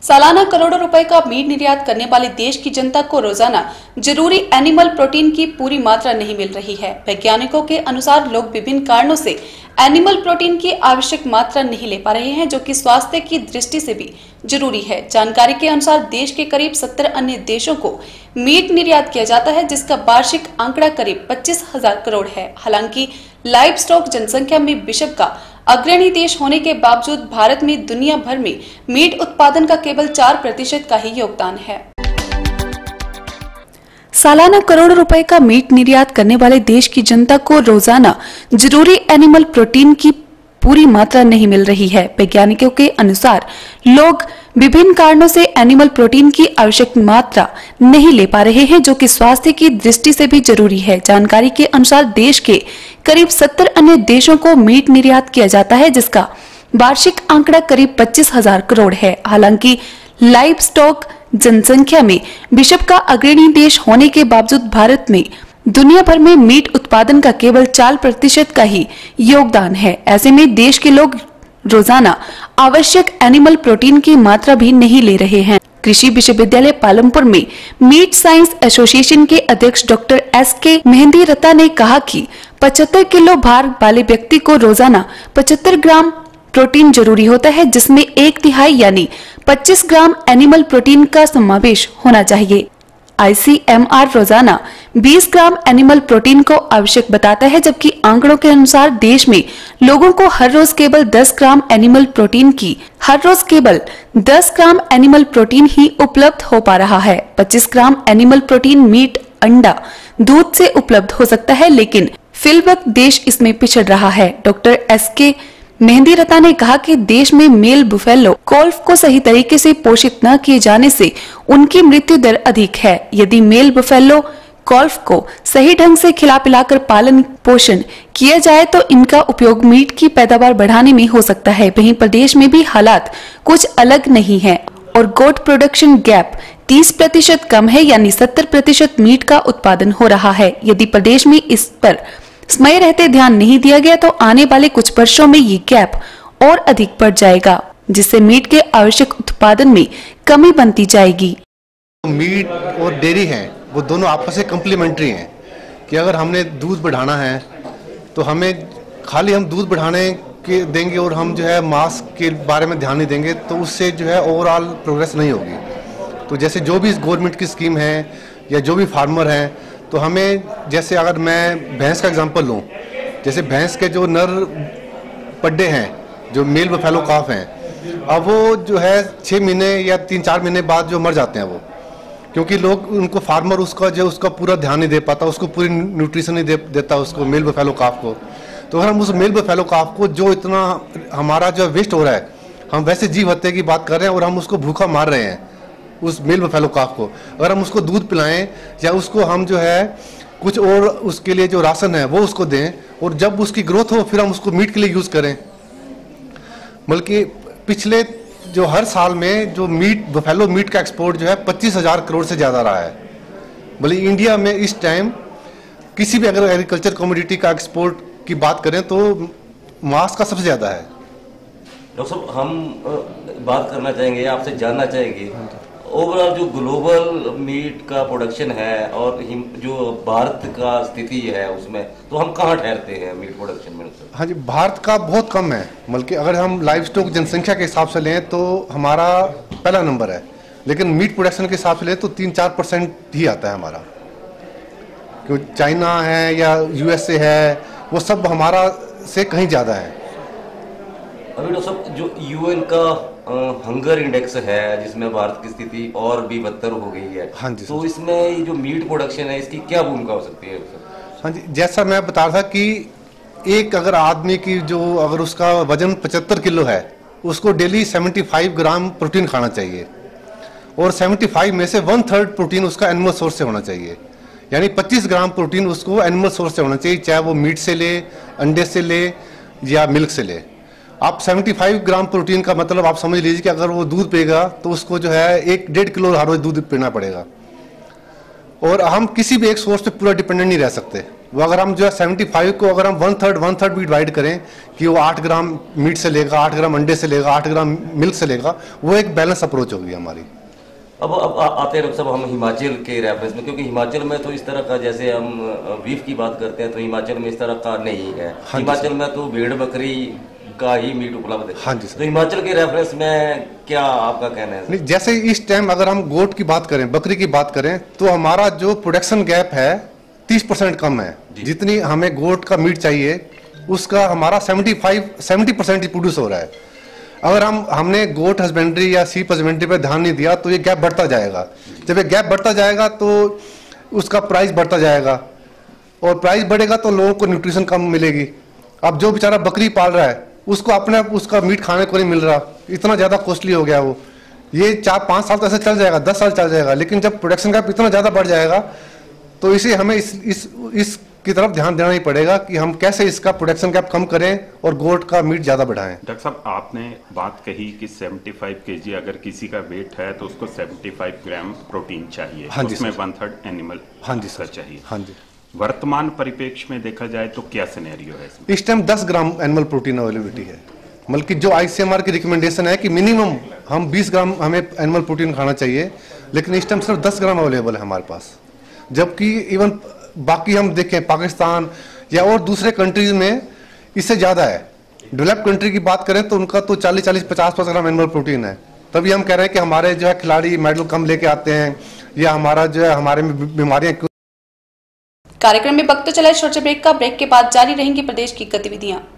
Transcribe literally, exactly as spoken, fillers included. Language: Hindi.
सालाना करोड़ों रुपए का मीट निर्यात करने वाले देश की जनता को रोजाना जरूरी एनिमल प्रोटीन की पूरी मात्रा नहीं मिल रही है। वैज्ञानिकों के अनुसार लोग विभिन्न कारणों से एनिमल प्रोटीन की आवश्यक मात्रा नहीं ले पा रहे हैं, जो कि स्वास्थ्य की दृष्टि से भी जरूरी है। जानकारी के अनुसार देश के करीब सत्तर अन्य देशों को मीट निर्यात किया जाता है, जिसका वार्षिक आंकड़ा करीब पच्चीस हजार करोड़ है। हालांकि लाइव स्टॉक जनसंख्या में विश्व का अग्रणी देश होने के बावजूद भारत में दुनिया भर में मीट उत्पादन का केवल चार प्रतिशत का ही योगदान है। सालाना करोड़ों रुपए का मीट निर्यात करने वाले देश की जनता को रोजाना जरूरी एनिमल प्रोटीन की पूरी मात्रा नहीं मिल रही है। वैज्ञानिकों के अनुसार लोग विभिन्न कारणों से एनिमल प्रोटीन की आवश्यक मात्रा नहीं ले पा रहे हैं, जो कि स्वास्थ्य की दृष्टि से भी जरूरी है। जानकारी के अनुसार देश के करीब सत्तर अन्य देशों को मीट निर्यात किया जाता है, जिसका वार्षिक आंकड़ा करीब पच्चीस हजार करोड़ है। हालांकि लाइव स्टॉक जनसंख्या में विश्व का अग्रणी देश होने के बावजूद भारत में दुनिया भर में मीट उत्पादन का केवल चार प्रतिशत का ही योगदान है। ऐसे में देश के लोग रोजाना आवश्यक एनिमल प्रोटीन की मात्रा भी नहीं ले रहे हैं। कृषि विश्वविद्यालय पालमपुर में मीट साइंस एसोसिएशन के अध्यक्ष डॉक्टर एस के मेहंदी रता ने कहा कि पचहत्तर किलो भार वाले व्यक्ति को रोजाना पचहत्तर ग्राम प्रोटीन जरूरी होता है, जिसमें एक तिहाई यानी पच्चीस ग्राम एनिमल प्रोटीन का समावेश होना चाहिए। आई सी एम आर रोजाना बीस ग्राम एनिमल प्रोटीन को आवश्यक बताता है, जबकि आंकड़ों के अनुसार देश में लोगों को हर रोज केवल दस ग्राम एनिमल प्रोटीन की हर रोज केवल दस ग्राम एनिमल प्रोटीन ही उपलब्ध हो पा रहा है। पच्चीस ग्राम एनिमल प्रोटीन मीट, अंडा, दूध से उपलब्ध हो सकता है, लेकिन फिलवक्त देश इसमें पिछड़ रहा है। डॉक्टर एस के मेहंदी रता ने कहा कि देश में मेल बुफेलो कॉल्फ को सही तरीके से पोषित न किए जाने से उनकी मृत्यु दर अधिक है। यदि मेल बुफेलो कॉल्फ को सही ढंग से खिला पिलाकर पालन पोषण किया जाए तो इनका उपयोग मीट की पैदावार बढ़ाने में हो सकता है। वहीं प्रदेश में भी हालात कुछ अलग नहीं है और गोट प्रोडक्शन गैप तीस प्रतिशत कम है, यानी सत्तर प्रतिशत मीट का उत्पादन हो रहा है। यदि प्रदेश में इस पर समय रहते ध्यान नहीं दिया गया तो आने वाले कुछ वर्षों में ये गैप और अधिक बढ़ जाएगा, जिससे मीट के आवश्यक उत्पादन में कमी बनती जाएगी। मीट और डेयरी है वो दोनों आपस में कम्प्लीमेंट्री हैं कि अगर हमने दूध बढ़ाना है तो हमें खाली हम दूध बढ़ाने के देंगे और हम जो है मांस के बारे में ध्यान नहीं देंगे तो उससे जो है ओवरऑल प्रोग्रेस नहीं होगी। तो जैसे जो भी गवर्नमेंट की स्कीम है या जो भी फार्मर हैं, तो हमें जैसे अगर मैं भैंस का एग्जांपल लूँ, जैसे भैंस के जो नर पड्डे हैं, जो मेल बफेलो काफ हैं, अब वो जो है छः महीने या तीन चार महीने बाद जो मर जाते हैं वो, क्योंकि लोग उनको फार्मर उसका जो उसका पूरा ध्यान नहीं दे पाता, उसको पूरी न्यूट्रिशन नहीं दे देता उसको मेल बफेलो काफ को। तो अगर हम उस मेल बफेलो काफ को जो इतना हमारा जो वेस्ट हो रहा है, हम वैसे जीव हत्या की बात कर रहे हैं और हम उसको भूखा मार रहे हैं उस मेल बफेलो काफ को। अगर हम उसको दूध पिलाएं या उसको हम जो है कुछ और उसके लिए जो राशन है वो उसको दें और जब उसकी ग्रोथ हो फिर हम उसको मीट के लिए यूज़ करें। बल्कि पिछले जो हर साल में जो मीट बफेलो मीट का एक्सपोर्ट जो है पच्चीस हजार करोड़ से ज़्यादा रहा है। बल्कि इंडिया में इस टाइम किसी भी अगर एग्रीकल्चर कमोडिटी का एक्सपोर्ट की बात करें तो मांस का सबसे ज़्यादा है। डॉक्टर साहब, हम बात करना चाहेंगे, आपसे जानना चाहेंगे ओवरऑल जो ग्लोबल मीट का प्रोडक्शन है और जो भारत का स्थिति है उसमें, तो हम कहाँ ठहरते हैं मीट प्रोडक्शन में? हाँ जी, भारत का बहुत कम है। बल्कि अगर हम लाइव स्टॉक जनसंख्या के हिसाब से लें तो हमारा पहला नंबर है, लेकिन मीट प्रोडक्शन के हिसाब से लें तो तीन चार परसेंट ही आता है हमारा। क्योंकि चाइना है या यूएसए है, वो सब हमारा से कहीं ज़्यादा है। अभी डॉक्टर साहब, जो यूएन का हंगर इंडेक्स है जिसमें भारत की स्थिति और भी बदतर हो गई है, हाँ जी, तो इसमें जो मीट प्रोडक्शन है इसकी क्या भूमिका हो सकती है? हाँ जी, जैसा मैं बता रहा था कि एक अगर आदमी की जो अगर उसका वजन पचहत्तर किलो है उसको डेली पचहत्तर ग्राम प्रोटीन खाना चाहिए और पचहत्तर में से वन थर्ड प्रोटीन उसका एनिमल सोर्स से होना चाहिए, यानी पच्चीस ग्राम प्रोटीन उसको एनिमल सोर्स से होना चाहिए, चाहे वो मीट से ले, अंडे से ले या मिल्क से ले। आप पचहत्तर ग्राम प्रोटीन का मतलब आप समझ लीजिए कि अगर वो दूध पिएगा तो उसको जो है एक डेढ़ किलो हर रोज दूध पीना पड़ेगा। और हम किसी भी एक सोर्स पे पूरा डिपेंडेंट नहीं रह सकते, वो अगर हम जो है सेवेंटी फाइव को अगर हम वन थर्ड वन थर्ड भी डिवाइड करें कि वो आठ ग्राम मीट से लेगा, आठ ग्राम अंडे से लेगा, आठ ग्राम मिल्क से लेगा, वो एक बैलेंस अप्रोच होगी हमारी। अब अब आ- आते हैं डॉक्टर साहब हम हिमाचल के रेफरेंस में, क्योंकि हिमाचल में तो इस तरह का, जैसे हम बीफ की बात करते हैं तो हिमाचल में इस तरह का नहीं है। हाँ हिमाचल में तो भेड़ बकरी का ही मीट उपलब्ध है। हाँ जी सर। तो हिमाचल के रेफरेंस में क्या आपका कहना है? नहीं, जैसे इस टाइम अगर हम गोट की बात करें, बकरी की बात करें, तो हमारा जो प्रोडक्शन गैप है तीस परसेंट कम है। जितनी हमें गोट का मीट चाहिए उसका हमारा सेवेंटी फाइव सेवेंटी परसेंट ही प्रोड्यूस हो रहा है। अगर हम हमने गोट हस्बेंड्री या सीप हस्बेंड्री पर ध्यान नहीं दिया तो ये गैप बढ़ता जाएगा। जब ये गैप बढ़ता जाएगा तो उसका प्राइस बढ़ता जाएगा, और प्राइस बढ़ेगा तो लोगों को न्यूट्रिशन कम मिलेगी। अब जो बेचारा बकरी पाल रहा है उसको अपने उसका मीट खाने को नहीं मिल रहा, इतना ज़्यादा कॉस्टली हो गया वो। ये चार पाँच साल तो ऐसे चल जाएगा, दस साल चल जाएगा, लेकिन जब प्रोडक्शन गैप इतना ज़्यादा बढ़ जाएगा तो इसे हमें इस इस इस की तरफ ध्यान देना ही पड़ेगा कि हम कैसे इसका प्रोडक्शन गैप कम करें और गोट का मीट ज़्यादा बढ़ाएं। डॉक्टर साहब, आपने बात कही कि पचहत्तर केजी अगर किसी का वेट है तो उसको पचहत्तर ग्राम प्रोटीन चाहिए। हाँ जी उसमें सर। वन थर्ड एनिमल हाँ जी का सर चाहिए। हाँ जी। वर्तमान परिप्रेक्ष्य में देखा जाए तो क्या सिनेरियो है इसमें? इस टाइम दस ग्राम एनिमल प्रोटीन अवेलेबिलिटी है, बल्कि जो आईसीएमआर की रिकमेंडेशन है कि मिनिमम हम बीस ग्राम हमें एनिमल प्रोटीन खाना चाहिए, लेकिन इस टाइम सिर्फ दस ग्राम अवेलेबल है हमारे पास। जबकि इवन बाकी हम देखें पाकिस्तान या और दूसरे कंट्रीज में इससे ज़्यादा है। डेवलप कंट्री की बात करें तो उनका तो चालीस चालीस पचास पचास ग्राम एनिमल प्रोटीन है। तभी हम कह रहे हैं कि हमारे जो है खिलाड़ी मेडल कम लेके आते हैं, या हमारा जो है हमारे में बीमारियाँ। कार्यक्रम में वक्त तो चला छोटे ब्रेक का। ब्रेक के बाद जारी रहेंगी प्रदेश की गतिविधियां।